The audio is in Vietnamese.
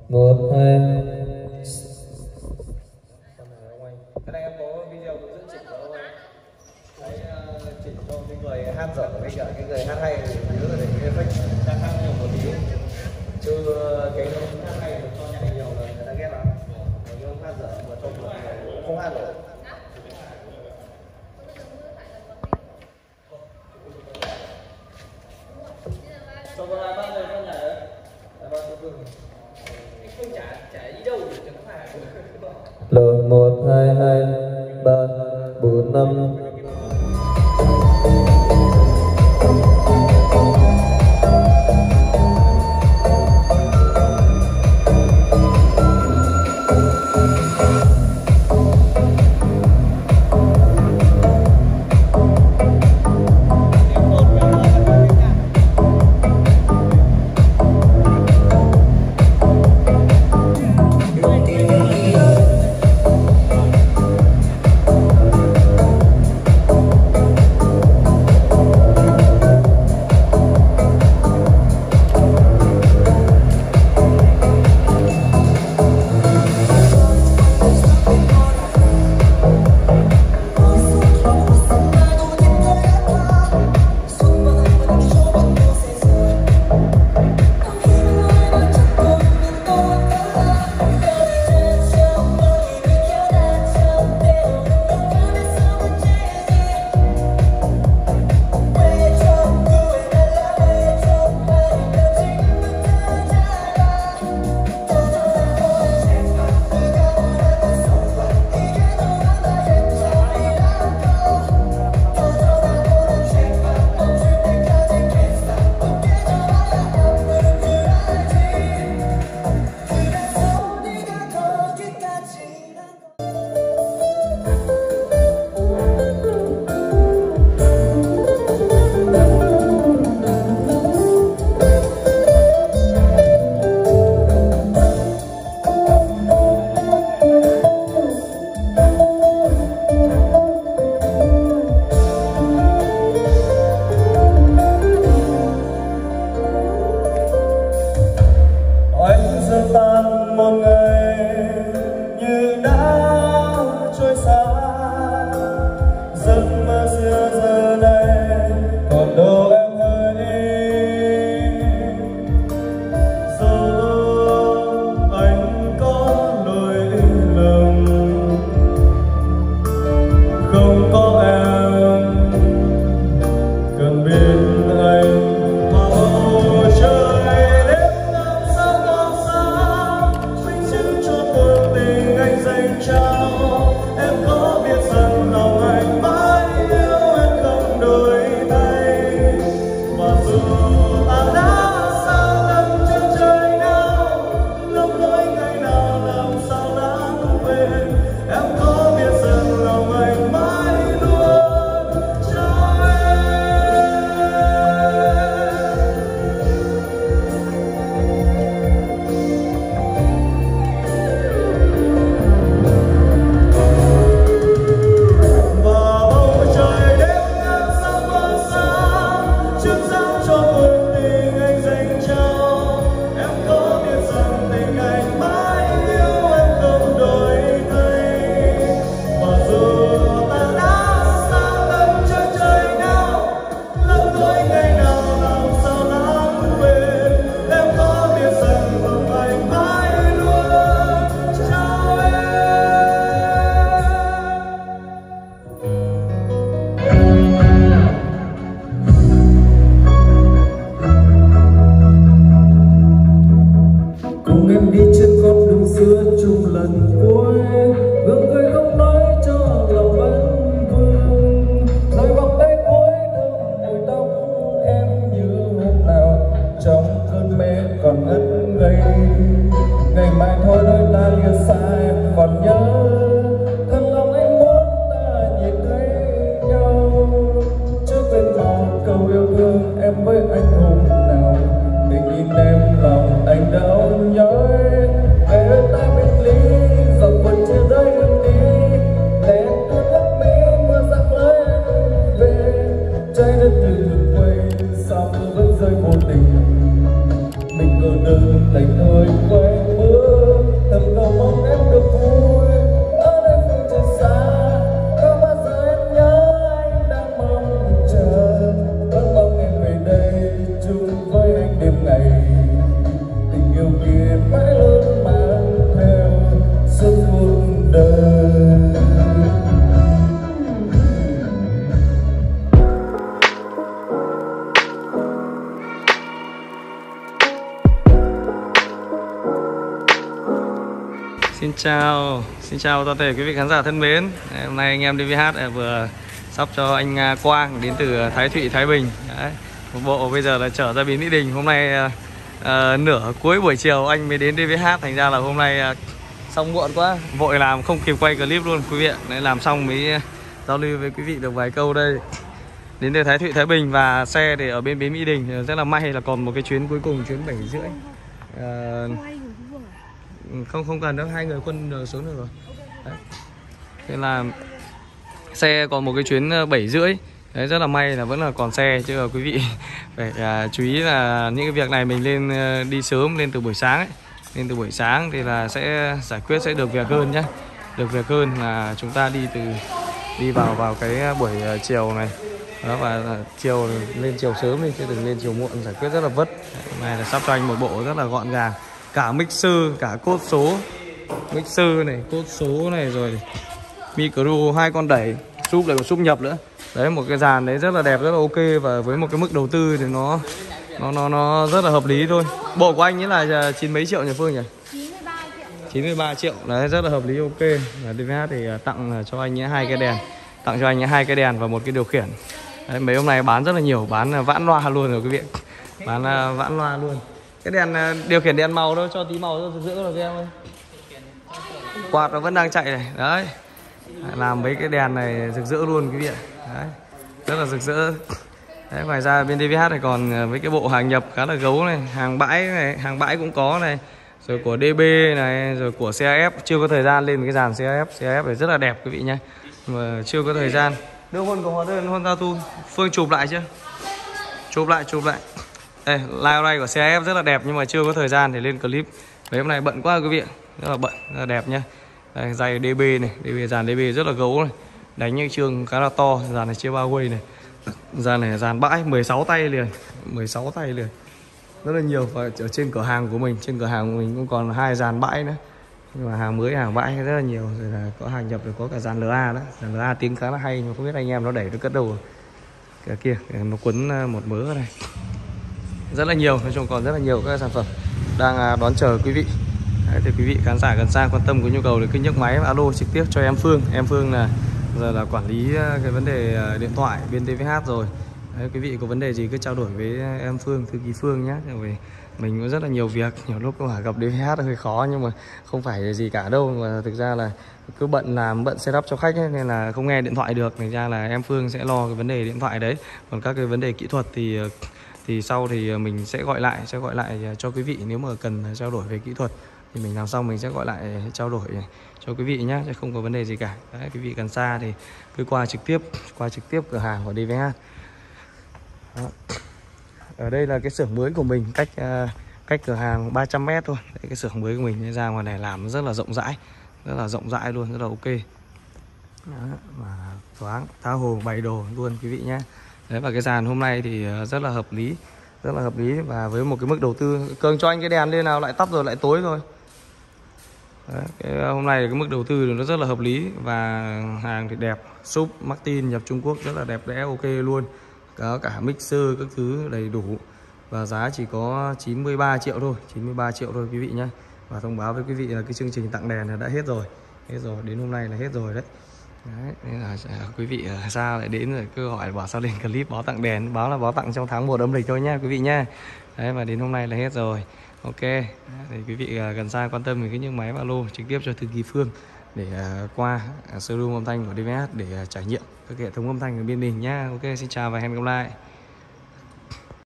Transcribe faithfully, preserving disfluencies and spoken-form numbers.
một hai. Cái này em có video hướng dẫn chỉnh của ông anh. Đấy, chỉnh cho cái người hát dở với cả cái người hát hay thì nhớ là để cái effect đang hát nhiều một tí. Chứ cái hát hay mà cho nhảy nhiều là người ta ghét lắm. Còn cái ông hát dở mà cho một người không hát nổi. Cho con ai bắt người con nhảy đấy. Là bao nhiêu cưng? Không trả trả đi đâu để chẳng phải. L một hai hai ba bốn năm. Một ngày như đã trôi xa, giấc mơ xưa giờ đây còn đâu em ơi. Dù anh có lỗi lầm, không có em cần biết anh. Bầu trời đêm năm sao còn sáng, minh chứng cho cuộc tình anh dành trao. Em có biết rằng lòng anh mãi yêu em không đổi thay. Và dù ta đã xa tận chân trời nào, lắm lỗi ngày nào làm sao lãng quên. Em có biết rằng lòng anh mãi luôn cho em. Và bầu trời đêm ngàn sao còn sáng, chứng giám cho cuộc tình anh dành trao. Em có biết rằng tình anh mãi yêu em không đổi thay. Và dù ta đã xa tận chân trời nào, lắm lỗi ngày nào làm sao lãng quên. Em có biết rằng lòng anh mãi luôn trao em. Cùng em đi trên con đường xưa chung lần cuối, gương cười không nói cho lòng vẫn vương. Rồi vòng tay cuối thơm mùi tóc em như hôm nào trong cơn mê còn ngất ngây. Ngày mai thôi đôi ta lìa xa em còn nhớ, thân lòng anh muốn ta nhìn thấy nhau. Trước bên một câu yêu thương em với anh hôm nào, mình nhìn em lòng anh đau nhói. Về bên ta biệt ly dòng quần chia rơi đường đi, lệ tuôn lấp mi mưa giặc lấy em về. Trái đất từ từ quay sao mưa vẫn rơi vô tình, mình cô đơn lạnh thôi quay bước. Xin chào, xin chào toàn thể quý vị khán giả thân mến. Hôm nay anh em đê vê hát vừa sắp cho anh Quang đến từ Thái Thụy, Thái Bình. Đấy, một bộ bây giờ là trở ra bến Mỹ Đình. Hôm nay uh, nửa cuối buổi chiều anh mới đến đê vê hát, thành ra là hôm nay uh, xong muộn quá, vội làm không kịp quay clip luôn quý vị ạ. Đấy, làm xong mới giao lưu với quý vị được vài câu đây. Đến từ Thái Thụy, Thái Bình và xe thì ở bên bến Mỹ Đình. Rất là may là còn một cái chuyến cuối cùng, chuyến bảy rưỡi. Uh, không không cần đâu, hai người Quân xuống được rồi. Đấy. Thế là xe còn một cái chuyến bảy rưỡi. Đấy, rất là may là vẫn là còn xe, chứ là quý vị phải uh, chú ý là những cái việc này mình lên uh, đi sớm, lên từ buổi sáng ấy. Lên từ buổi sáng thì là sẽ giải quyết sẽ được việc hơn nhé. Được việc hơn là chúng ta đi từ đi vào vào cái buổi uh, chiều này. Đó, và uh, chiều lên chiều sớm đi chứ đừng lên chiều muộn, giải quyết rất là vất. Hôm nay là sắp cho anh một bộ rất là gọn gàng. Cả mixer, cả cốt số, mixer này, cốt số này, rồi micro, hai con đẩy, súp lại còn súp nhập nữa. Đấy, một cái dàn đấy rất là đẹp, rất là ok, và với một cái mức đầu tư thì nó nó nó nó rất là hợp lý thôi. Bộ của anh ấy là chín mấy triệu nhỉ Phương nhỉ? chín mươi ba triệu. Đấy, rất là hợp lý, ok. Và đê vê hát thì tặng cho anh ấy hai cái đèn, tặng cho anh ấy hai cái đèn và một cái điều khiển. Đấy, mấy hôm nay bán rất là nhiều, bán vãn loa luôn rồi quý vị, bán vãn loa luôn. Cái đèn điều khiển đèn màu đâu, cho tí màu cho rực rỡ rồi em ơi. Quạt nó vẫn đang chạy này, đấy. Làm mấy cái đèn này rực rỡ luôn quý vị ạ. Đấy, rất là rực rỡ. Đấy, ngoài ra bên đê vê hát này còn mấy cái bộ hàng nhập khá là gấu này, hàng bãi này, hàng bãi cũng có này. Rồi của đê bê này, rồi của xê a ép, chưa có thời gian lên cái dàn xê a ép, xê a ép này rất là đẹp quý vị nhá. Mà chưa có thời gian. Đưa Huân có hóa đơn Honda Tu, Phương chụp lại chưa? Chụp lại, chụp lại. Đây, live này của xê a ép rất là đẹp nhưng mà chưa có thời gian để lên clip. Đấy, hôm nay bận quá quý vị ạ. Rất là bận, rất là đẹp nhá. Đây, dây đê bê này, đê bê, dàn đê bê rất là gấu này. Đánh những chương khá là to, dàn này chia ba way này. Dàn này dàn bãi mười sáu tay liền, mười sáu tay liền. Rất là nhiều, và ở trên cửa hàng của mình, trên cửa hàng của mình cũng còn hai dàn bãi nữa. Nhưng mà hàng mới, hàng bãi rất là nhiều. Rồi là có hàng nhập, rồi có cả dàn lờ a đó. Dàn lờ a tiếng khá là hay nhưng mà không biết anh em nó đẩy nó cất đâu rồi. Cái kia, nó quấn một mớ này. Rất là nhiều, nói chung còn rất là nhiều các sản phẩm đang đón chờ quý vị. Đấy, thì quý vị khán giả gần xa quan tâm có nhu cầu thì cứ nhấc máy alo trực tiếp cho em Phương. Em Phương là giờ là quản lý cái vấn đề điện thoại bên đê vê hát rồi. Đấy, quý vị có vấn đề gì cứ trao đổi với em Phương, thư ký Phương nhé. Vì mình có rất là nhiều việc, nhiều lúc có gặp đê vê hát hơi khó nhưng mà không phải gì cả đâu, mà thực ra là cứ bận làm, bận setup cho khách ấy, nên là không nghe điện thoại được. Thành ra là em Phương sẽ lo cái vấn đề điện thoại đấy. Còn các cái vấn đề kỹ thuật thì thì sau thì mình sẽ gọi lại, sẽ gọi lại cho quý vị. Nếu mà cần trao đổi về kỹ thuật thì mình làm xong mình sẽ gọi lại trao đổi cho quý vị nhé, chứ không có vấn đề gì cả. Đấy, quý vị gần xa thì cứ qua trực tiếp, qua trực tiếp cửa hàng của đê vê hát. Đó. Ở đây là cái xưởng mới của mình, cách uh, cách cửa hàng ba trăm mét thôi. Đấy, cái xưởng mới của mình ra ngoài này làm rất là rộng rãi, rất là rộng rãi luôn, rất là ok. Đó, mà thoáng, tha hồ bày đồ luôn quý vị nhé. Đấy, và cái dàn hôm nay thì rất là hợp lý, rất là hợp lý, và với một cái mức đầu tư. Cường cho anh cái đèn lên nào, lại tắt rồi lại tối rồi. Đấy, cái hôm nay cái mức đầu tư nó rất là hợp lý, và hàng thì đẹp, súp Martin nhập Trung Quốc rất là đẹp đẽ, ok luôn. Có cả mixer các thứ đầy đủ, và giá chỉ có chín mươi ba triệu thôi, chín mươi ba triệu thôi quý vị nhé. Và thông báo với quý vị là cái chương trình tặng đèn là đã hết rồi, hết rồi, đến hôm nay là hết rồi đấy. Đấy, nên là quý vị sao lại đến rồi cứ hỏi bảo sao lên clip báo tặng đèn, báo là báo tặng trong tháng một âm lịch thôi nha quý vị nha. Đấy, và đến hôm nay là hết rồi, ok. Đấy, thì quý vị gần xa quan tâm thì cứ nhấc máy alo trực tiếp cho thư ký Phương để uh, qua uh, showroom âm thanh của đê vê hát để uh, trải nghiệm các hệ thống âm thanh ở bên mình nhá. Ok, xin chào và hẹn gặp lại.